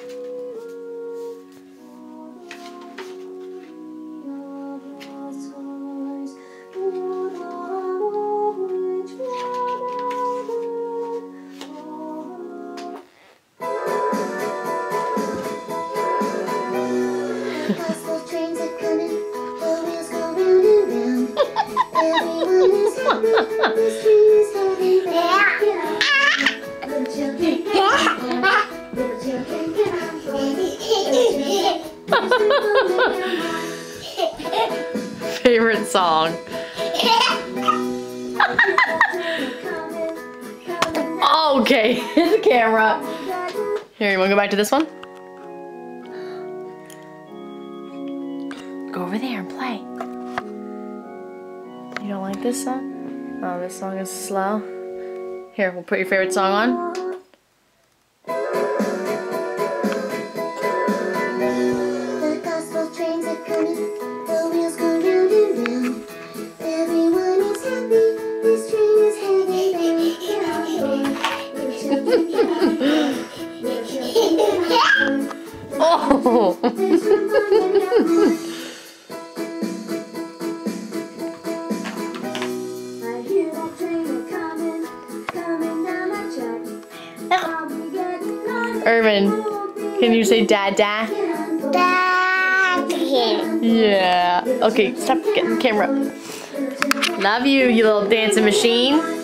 Favorite song. Okay, here's the camera. Here, you wanna go back to this one? Go over there and play. You don't like this song? Oh, this song is slow. Here, we'll put your favorite song on. The gospel trains are coming, the wheels go round and round. Everyone is happy, this train is heading bound. Little children get on board, little children get on board. Oh! There's room for them no more. I hear that train a-coming, coming down my track. I'll be getting on. Irvin, can you say dada? Yeah. Okay, stop getting the camera. Love you, you little dancing machine.